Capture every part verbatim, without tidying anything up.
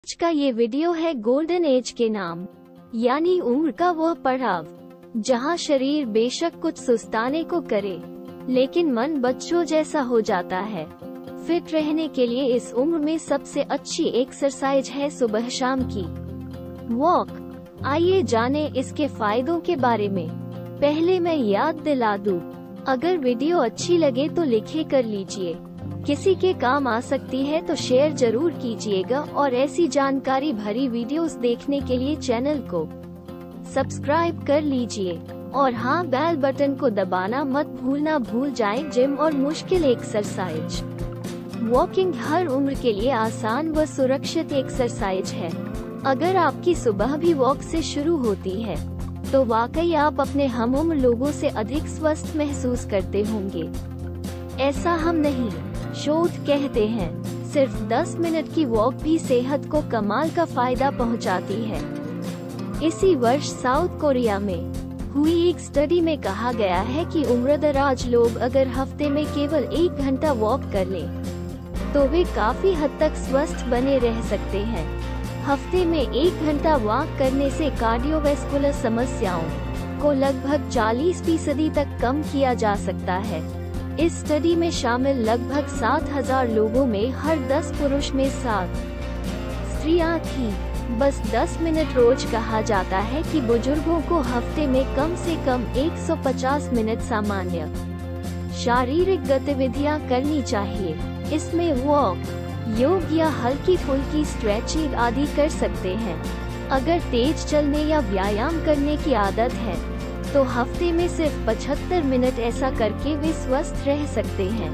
आज का ये वीडियो है गोल्डन एज के नाम, यानी उम्र का वह पड़ाव जहां शरीर बेशक कुछ सुस्ताने को करे, लेकिन मन बच्चों जैसा हो जाता है। फिट रहने के लिए इस उम्र में सबसे अच्छी एक्सरसाइज है सुबह शाम की वॉक। आइए जाने इसके फायदों के बारे में। पहले मैं याद दिला दूं, अगर वीडियो अच्छी लगे तो लिखे कर लीजिए, किसी के काम आ सकती है तो शेयर जरूर कीजिएगा, और ऐसी जानकारी भरी वीडियोस देखने के लिए चैनल को सब्सक्राइब कर लीजिए। और हाँ, बेल बटन को दबाना मत भूलना भूल जाएं। जिम और मुश्किल एक्सरसाइज। वॉकिंग हर उम्र के लिए आसान व सुरक्षित एक्सरसाइज है। अगर आपकी सुबह भी वॉक से शुरू होती है तो वाकई आप अपने हम उम्र लोगों से अधिक स्वस्थ महसूस करते होंगे। ऐसा हम नहीं, शोध कहते हैं। सिर्फ दस मिनट की वॉक भी सेहत को कमाल का फायदा पहुंचाती है। इसी वर्ष साउथ कोरिया में हुई एक स्टडी में कहा गया है कि उम्रदराज लोग अगर हफ्ते में केवल एक घंटा वॉक कर लें तो वे काफी हद तक स्वस्थ बने रह सकते हैं। हफ्ते में एक घंटा वॉक करने से कार्डियोवैस्कुलर समस्याओं को लगभग चालीस फीसदी तक कम किया जा सकता है। इस स्टडी में शामिल लगभग सात हजार लोगों में हर दस पुरुष में सात स्त्रियां थीं। बस दस मिनट रोज कहा जाता है कि बुजुर्गों को हफ्ते में कम से कम एक सौ पचास मिनट सामान्य शारीरिक गतिविधियां करनी चाहिए। इसमें वॉक, योग या हल्की फुल्की स्ट्रेचिंग आदि कर सकते हैं। अगर तेज चलने या व्यायाम करने की आदत है तो हफ्ते में सिर्फ पचहत्तर मिनट ऐसा करके वे स्वस्थ रह सकते हैं।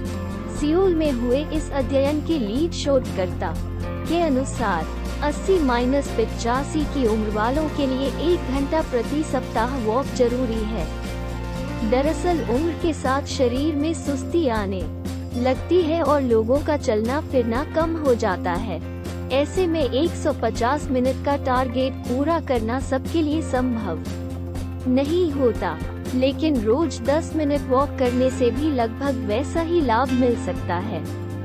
सियोल में हुए इस अध्ययन के लीड शोधकर्ता के अनुसार अस्सी माइनस पिचासी की उम्र वालों के लिए एक घंटा प्रति सप्ताह वॉक जरूरी है। दरअसल उम्र के साथ शरीर में सुस्ती आने लगती है और लोगों का चलना फिरना कम हो जाता है। ऐसे में एक सौ पचास मिनट का टारगेट पूरा करना सबके लिए संभव नहीं होता, लेकिन रोज दस मिनट वॉक करने से भी लगभग वैसा ही लाभ मिल सकता है।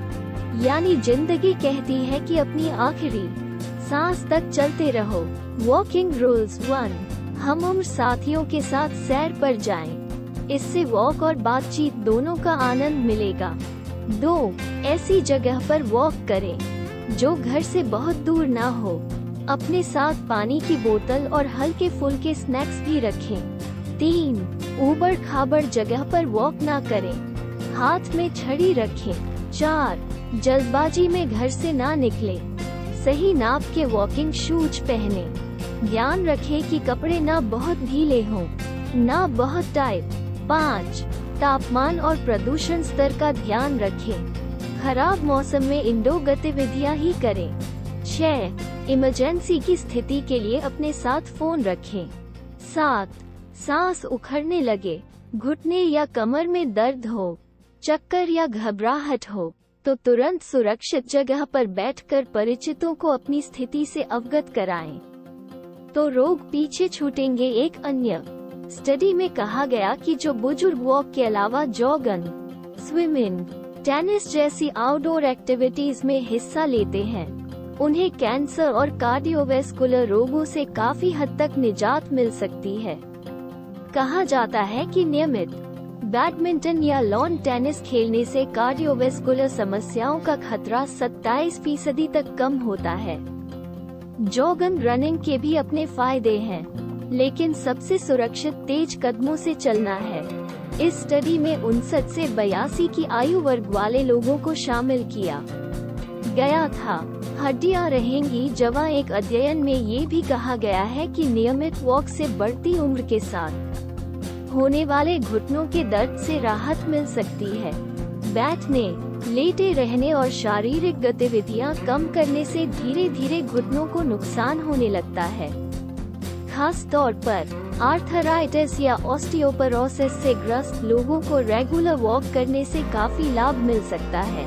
यानी जिंदगी कहती है कि अपनी आखिरी सांस तक चलते रहो। वॉकिंग रूल्स वन, हम उम्र साथियों के साथ सैर पर जाएं। इससे वॉक और बातचीत दोनों का आनंद मिलेगा। दो, ऐसी जगह पर वॉक करें जो घर से बहुत दूर ना हो। अपने साथ पानी की बोतल और हल्के फुल्के स्नैक्स भी रखें। तीन, ऊबड़ खाबड़ जगह पर वॉक ना करें, हाथ में छड़ी रखें। चार, जल्दबाजी में घर से ना निकलें, सही नाप के वॉकिंग शूज पहने। ध्यान रखें कि कपड़े ना बहुत ढीले हों, ना बहुत टाइट। पाँच, तापमान और प्रदूषण स्तर का ध्यान रखें, खराब मौसम में इंडोर गतिविधियां ही करें। छह, इमरजेंसी की स्थिति के लिए अपने साथ फोन रखें। सात, सांस उखड़ने लगे, घुटने या कमर में दर्द हो, चक्कर या घबराहट हो तो तुरंत सुरक्षित जगह पर बैठकर परिचितों को अपनी स्थिति से अवगत कराएं, तो रोग पीछे छूटेंगे। एक अन्य स्टडी में कहा गया कि जो बुजुर्ग वॉक के अलावा जॉगिंग, स्विमिंग, टेनिस जैसी आउटडोर एक्टिविटीज में हिस्सा लेते हैं, उन्हें कैंसर और कार्डियोवैस्कुलर रोगों से काफी हद तक निजात मिल सकती है। कहा जाता है कि नियमित बैडमिंटन या लॉन टेनिस खेलने से कार्डियोवैस्कुलर समस्याओं का खतरा सत्ताईस फीसदी तक कम होता है। जॉगिंग, रनिंग के भी अपने फायदे हैं, लेकिन सबसे सुरक्षित तेज कदमों से चलना है। इस स्टडी में उनसठ से बयासी की आयु वर्ग वाले लोगों को शामिल किया गया था। हड्डियां रहेंगी जवां। एक अध्ययन में ये भी कहा गया है कि नियमित वॉक से बढ़ती उम्र के साथ होने वाले घुटनों के दर्द से राहत मिल सकती है। बैठने, लेटे रहने और शारीरिक गतिविधियां कम करने से धीरे धीरे घुटनों को नुकसान होने लगता है। खास तौर पर आर्थराइटिस या ऑस्टियोपोरोसिस से ग्रस्त लोगों को रेगुलर वॉक करने से काफी लाभ मिल सकता है।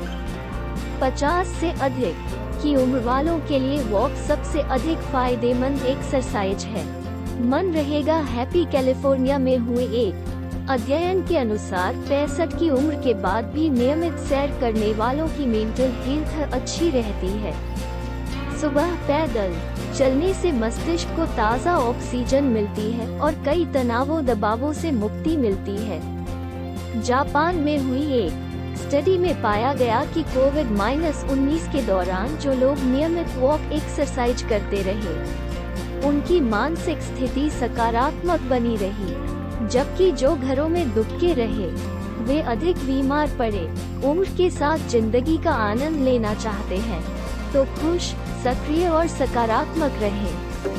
पचास से अधिक की उम्र वालों के लिए वॉक सबसे अधिक फायदेमंद एक्सरसाइज है। मन रहेगा हैप्पी। कैलिफोर्निया में हुए एक अध्ययन के अनुसार पैंसठ की उम्र के बाद भी नियमित सैर करने वालों की मेंटल हेल्थ अच्छी रहती है। सुबह पैदल चलने से मस्तिष्क को ताज़ा ऑक्सीजन मिलती है और कई तनावों दबावों से मुक्ति मिलती है। जापान में हुई एक स्टडी में पाया गया कि कोविड उन्नीस के दौरान जो लोग नियमित वॉक एक्सरसाइज करते रहे, उनकी मानसिक स्थिति सकारात्मक बनी रही, जबकि जो घरों में दुबके रहे वे अधिक बीमार पड़े। उम्र के साथ जिंदगी का आनंद लेना चाहते हैं तो खुश, सक्रिय और सकारात्मक रहें।